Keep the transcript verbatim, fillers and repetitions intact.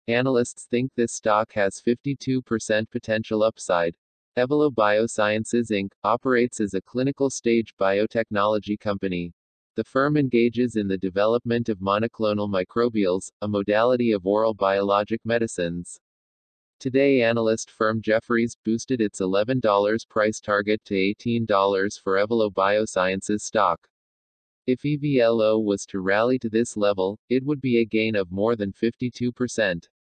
Analysts think this stock has fifty-two percent potential upside. Evelo Biosciences Incorporated operates as a clinical-stage biotechnology company. The firm engages in the development of monoclonal microbials, a modality of oral biologic medicines. Today, analyst firm Jefferies boosted its eleven dollars price target to eighteen dollars for Evelo Biosciences stock. If E V L O was to rally to this level, it would be a gain of more than fifty-two percent.